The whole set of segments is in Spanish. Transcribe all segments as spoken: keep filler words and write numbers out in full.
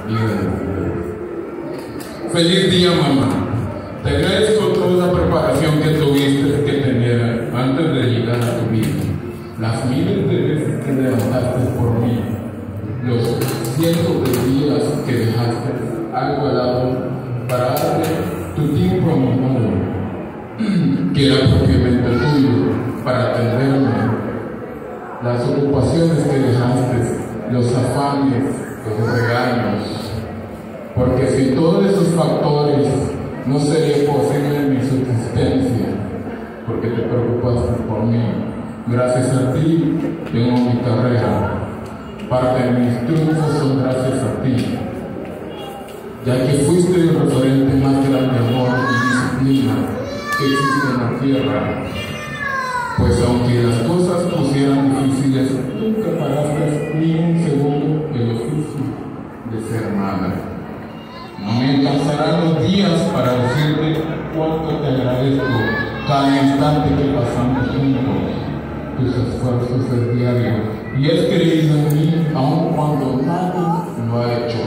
y bendecidos. Feliz día, mamá. Te agradezco toda la preparación que tuviste que tener antes de llegar a tu vida. Las miles de veces que levantaste por mí, los cientos de días que dejaste algo al lado para darle tu tiempo a mi madre, que era propiamente tuyo, para atenderme, las ocupaciones que dejaste, los afanes, los regaños, porque sin todos esos factores no sería posible mi subsistencia, porque te preocupaste por mí. Gracias a ti tengo mi carrera. Parte de mis triunfos son gracias a ti, ya que fuiste el referente más grande de amor y disciplina que existe en la tierra. Pues aunque las cosas pusieran difíciles, nunca paraste ni un segundo el oficio de ser madre. No me alcanzarán los días para decirte cuánto te agradezco cada instante que pasamos juntos, tus esfuerzos del diario, y has creído en mí aun cuando nadie lo ha hecho.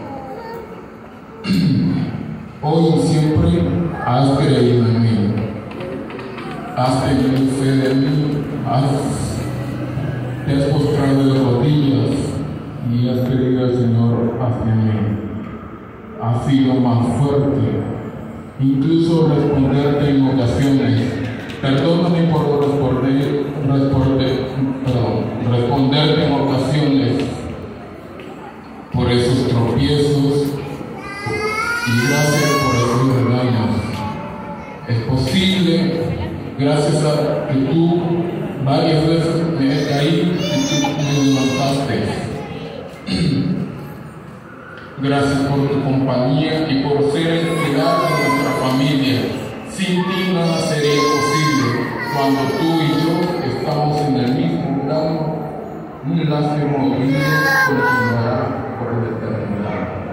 Hoy y siempre has creído en mí, has tenido fe de mí, has, te has postrado de rodillas y has querido al Señor hacia mí. Has sido más fuerte, incluso responderte en ocasiones. Perdóname por responder, responder, perdón, responderte en ocasiones por esos tropiezos, y gracias por esos regaños. Es posible, gracias a que tú varias veces me he caído y tú me levantaste. Gracias por tu compañía y por ser el pilar de nuestra familia. Sin ti nada sería posible cuando tú y yo estamos en el mismo plano. Un enlace movido continuará por la eternidad.